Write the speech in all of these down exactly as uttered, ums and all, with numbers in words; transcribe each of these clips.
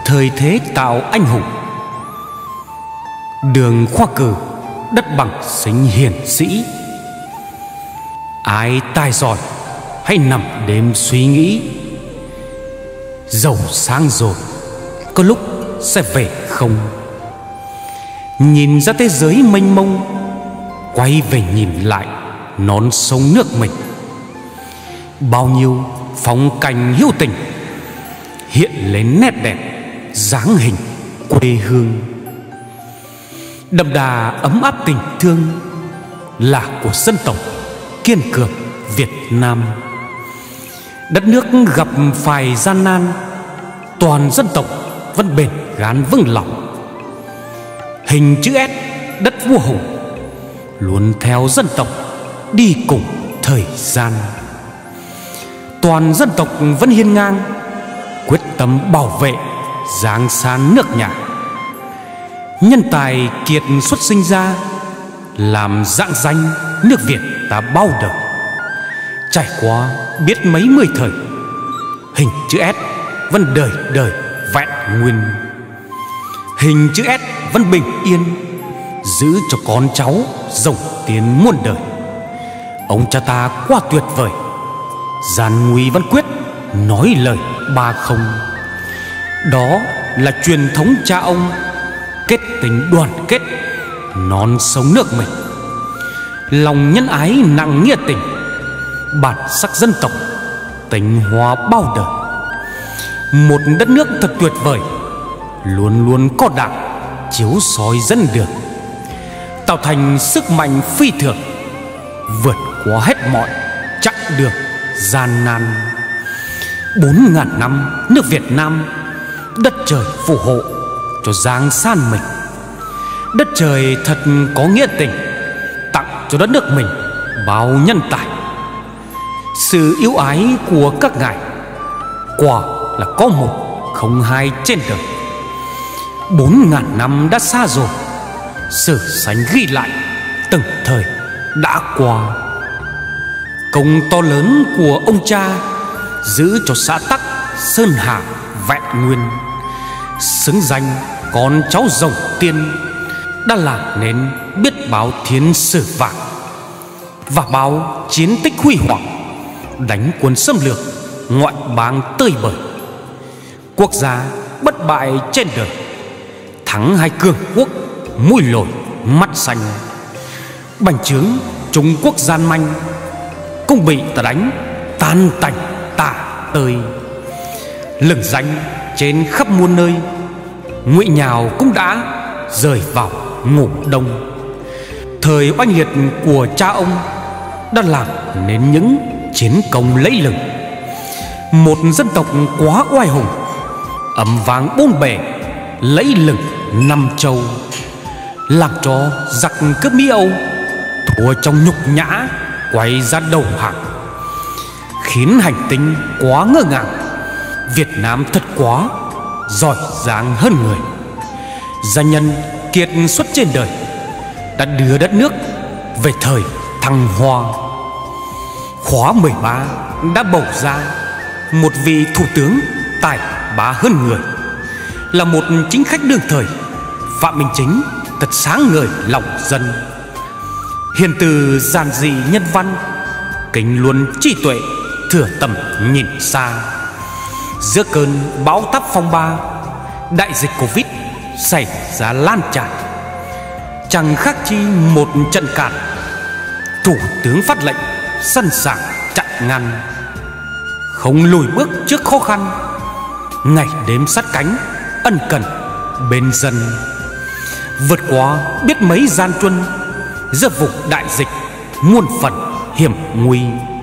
thời thế tạo anh hùng. Đường khoa cử, đất bằng sinh hiển sĩ. Ai tài giỏi hãy nằm đêm suy nghĩ, giàu sang rồi có lúc sẽ về không. Nhìn ra thế giới mênh mông, quay về nhìn lại non sông nước mình. Bao nhiêu phong cảnh hữu tình hiện lên nét đẹp dáng hình quê hương. Đậm đà ấm áp tình thương là của dân tộc kiên cường Việt Nam. Đất nước gặp phải gian nan, toàn dân tộc vẫn bền gắn vững lòng. Hình chữ S đất vua hùng luôn theo dân tộc đi cùng thời gian. Toàn dân tộc vẫn hiên ngang, quyết tâm bảo vệ giang san nước nhà. Nhân tài kiệt xuất sinh ra, làm rạng danh nước Việt ta bao đời. Trải qua biết mấy mươi thời, hình chữ S vẫn đời đời vẹn nguyên. Hình chữ S vẫn bình yên, giữ cho con cháu dòng tiến muôn đời. Ông cha ta quá tuyệt vời, gian nguy vẫn quyết nói lời ba không. Đó là truyền thống cha ông, kết tình đoàn kết non sông nước mình. Lòng nhân ái nặng nghĩa tình, bản sắc dân tộc tình hoa bao đời. Một đất nước thật tuyệt vời, luôn luôn có đảng chiếu soi dẫn đường, tạo thành sức mạnh phi thường, vượt qua hết mọi chặng đường gian nan. Bốn ngàn năm nước Việt Nam, đất trời phù hộ cho giang san mình. Đất trời thật có nghĩa tình, tặng cho đất nước mình bao nhân tài. Sự yêu ái của các ngài quả là có một không hai trên đời. Bốn ngàn năm đã xa rồi, sử sánh ghi lại từng thời đã qua. Công to lớn của ông cha giữ cho xã tắc Sơn Hà vẹn nguyên. Xứng danh con cháu rồng tiên, đã làm nên biết bao thiên sử vàng và bao chiến tích huy hoàng, đánh quân xâm lược ngoại bang tơi bời. Quốc gia bất bại trên đời, thắng hai cường quốc mũi lồi mắt xanh. Bành trướng Trung Quốc gian manh, cũng bị ta đánh tan tành tả tơi. Lừng danh trên khắp muôn nơi, Ngụy Nhào cũng đã rời vào ngủ đông. Thời oanh liệt của cha ông đã làm nên những chiến công lẫy lừng. Một dân tộc quá oai hùng, ấm vang bốn bể, lẫy lừng năm châu, làm cho giặc cướp Mỹ Âu thua trong nhục nhã, quay ra đầu hàng, khiến hành tinh quá ngỡ ngàng. Việt Nam thật quá giỏi giang hơn người. Gia nhân kiệt xuất trên đời đã đưa đất nước về thời thăng hoa. Khóa mười ba đã bầu ra một vị thủ tướng tài ba hơn người, là một chính khách đương thời. Phạm Minh Chính thật sáng ngời lòng dân, hiền từ giản dị nhân văn, kính luôn trí tuệ, thừa tầm nhìn xa. Giữa cơn bão táp phong ba, đại dịch Covid xảy ra lan tràn, chẳng khác chi một trận càn. Thủ tướng phát lệnh sẵn sàng chặn ngăn, không lùi bước trước khó khăn, ngày đêm sát cánh ân cần bên dân. Vượt qua biết mấy gian truân, giữa vùng đại dịch muôn phần hiểm nguy.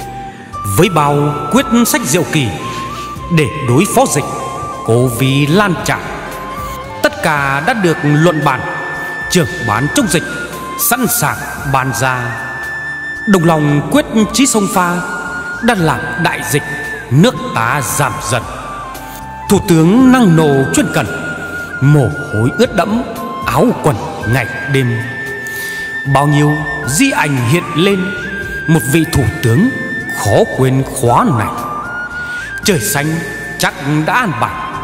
Với bao quyết sách diệu kỳ để đối phó dịch Covid lan tràn, tất cả đã được luận bàn, trưởng ban chống dịch sẵn sàng bàn ra. Đồng lòng quyết chí sông pha đã làm đại dịch nước ta giảm dần. Thủ tướng năng nổ chuyên cần, mồ hôi ướt đẫm áo quần ngày đêm. Bao nhiêu di ảnh hiện lên một vị thủ tướng khó quên khóa này. Trời xanh chắc đã an bài,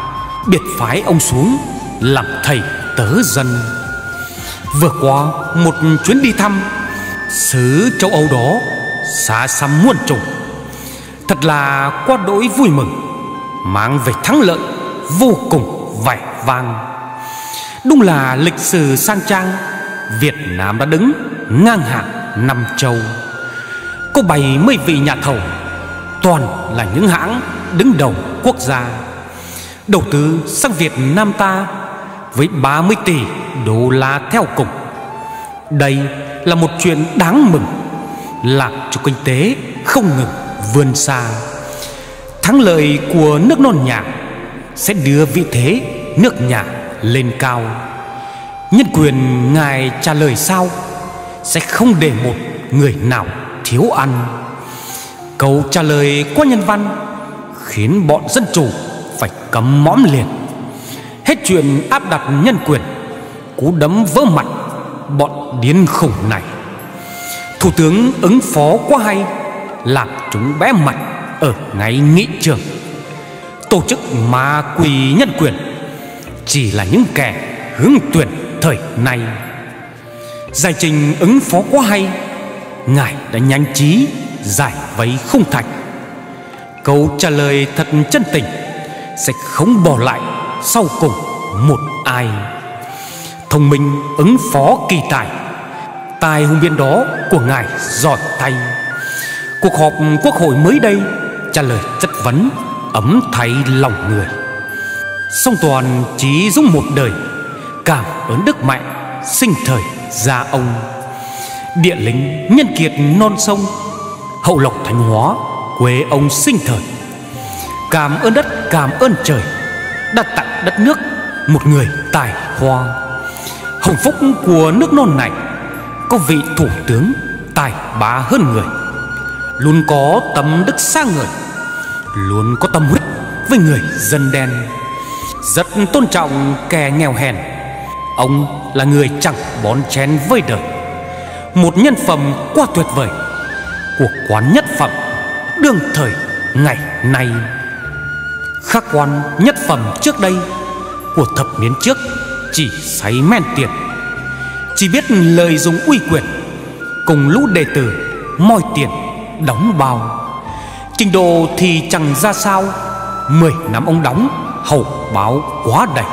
biệt phái ông xuống làm thầy tớ dân. Vừa qua một chuyến đi thăm xứ châu Âu đó xa xăm muôn trùng, thật là quá đỗi vui mừng, mang về thắng lợi vô cùng vẻ vang. Đúng là lịch sử sang trang, Việt Nam đã đứng ngang hàng năm châu. Có bảy mươi vị nhà thầu, toàn là những hãng đứng đầu quốc gia, đầu tư sang Việt Nam ta với ba mươi tỷ đô la theo cùng. Đây là một chuyện đáng mừng, làm cho kinh tế không ngừng vươn xa. Thắng lợi của nước non nhà sẽ đưa vị thế nước nhà lên cao. Nhân quyền Ngài trả lời sao? Sẽ không để một người nào thiếu ăn. Câu trả lời qua nhân văn khiến bọn dân chủ phải cấm mõm liền. Hết chuyện áp đặt nhân quyền, cú đấm vỡ mặt bọn điên khủng này. Thủ tướng ứng phó quá hay, làm chúng bé mặt ở ngay nghị trường. Tổ chức ma quỷ nhân quyền chỉ là những kẻ hướng tuyển thời nay. Giải trình ứng phó quá hay, Ngài đã nhanh trí giải vây khung thành. Câu trả lời thật chân tình sẽ không bỏ lại sau cùng một ai. Thông minh ứng phó kỳ tài, tài hùng biện đó của Ngài giỏi thay. Cuộc họp quốc hội mới đây trả lời chất vấn ấm thay lòng người. Song toàn chí dũng một đời, cảm ơn đức mẹ sinh thời gia ông. Địa lính nhân kiệt non sông, hậu lộc Thanh Hóa quê ông sinh thời. Cảm ơn đất, cảm ơn trời, đã tặng đất nước một người tài hoa. Hồng phúc của nước non này có vị thủ tướng tài ba hơn người, luôn có tâm đức sang người, luôn có tâm huyết với người dân đen, rất tôn trọng kẻ nghèo hèn. Ông là người chẳng bón chen với đời, một nhân phẩm quá tuyệt vời của quán nhất phẩm đương thời ngày nay. Khắc quan nhất phẩm trước đây của thập niên trước chỉ say men tiền, chỉ biết lợi dụng uy quyền, cùng lũ đệ tử moi tiền đóng bao. Trình độ thì chẳng ra sao, mười năm ông đóng hầu báo quá đầy.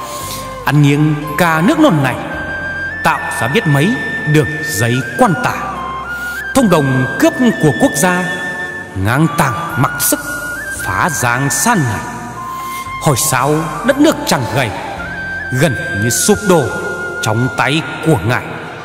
Ăn nghiêng cả nước non này, tạo ra biết mấy đường giấy quan tả. Thông đồng cướp của quốc gia, ngang tàng mặc sức phá giang san này. Hỏi sao đất nước chẳng gầy, gần như sụp đổ trong tay của Ngài.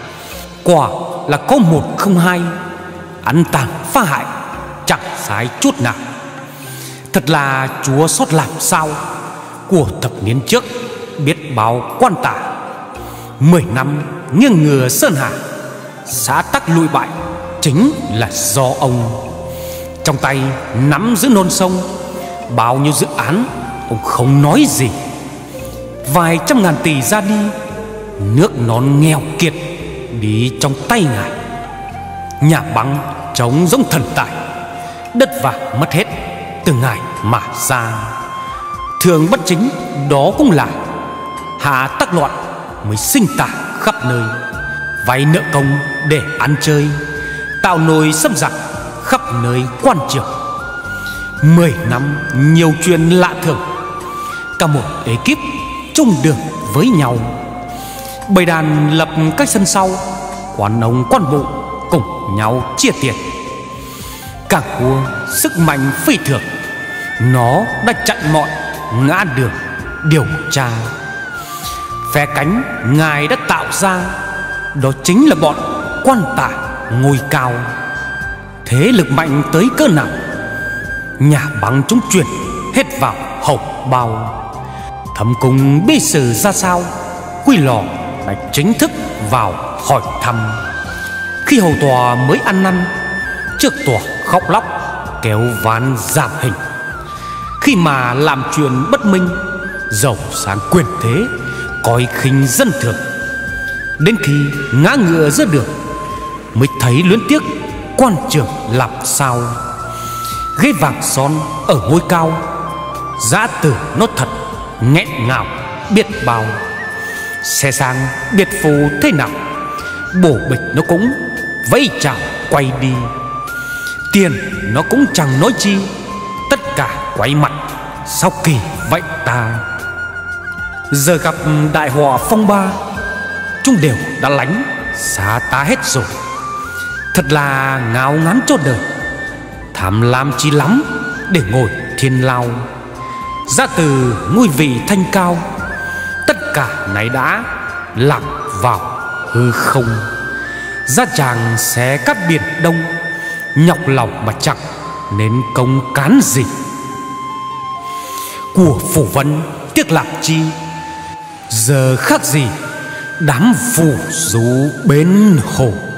Quả là có một không hai, ăn tàn phá hại chẳng sai chút nào. Thật là Chúa xót làm sao, của thập niên trước biết bao quan tả. Mười năm nghiêng ngừa sơn hà, xã tắc lụi bại chính là do ông. Trong tay nắm giữ non sông, bao nhiêu dự án ông không nói gì. Vài trăm ngàn tỷ ra đi, nước non nghèo kiệt đi trong tay Ngài. Nhà băng trống giống thần tài, đất vàng mất hết từ Ngài mà ra. Thường bất chính đó cũng là hạ tắc loạn mới sinh tả khắp nơi. Vay nợ công để ăn chơi, tạo nồi xâm giặc khắp nơi quan trường. Mười năm nhiều chuyện lạ thường, cả một ekip chung đường với nhau. Bầy đàn lập các sân sau, quan ông quan bộ cùng nhau chia tiền. Cảng cua sức mạnh phi thường, nó đã chặn mọi ngã đường điều tra. Phe cánh Ngài đã tạo ra, đó chính là bọn quan tả ngôi cao. Thế lực mạnh tới cỡ nào, nhà băng chúng chuyển hết vào hậu bao. Thẩm cung bí sử ra sao, Quy Lò đã chính thức vào hỏi thăm. Khi hầu tòa mới ăn năn, trước tòa khóc lóc kéo van giảm hình. Khi mà làm chuyện bất minh, giàu sang quyền thế, coi khinh dân thường. Đến khi ngã ngựa giữa đường, mới thấy luyến tiếc quan trường làm sao. Ghế vàng son ở ngôi cao, giã từ nó thật nghẹn ngào biết bao. Xe sang biệt phù thế nào, bổ bịch nó cũng vẫy chào quay đi. Tiền nó cũng chẳng nói chi, tất cả quay mặt sao kỳ vậy ta. Giờ gặp đại họa phong ba, chúng đều đã lánh xa ta hết rồi. Thật là ngao ngán cho đời, tham lam chi lắm để ngồi thiên lao. Ra từ ngôi vị thanh cao, tất cả này đã lạc vào hư không. Ra chàng xé cát biển đông, nhọc lòng mà chẳng nên công cán gì. Của phủ vân tiếc lạc chi, giờ khác gì đám phù du bên hồ.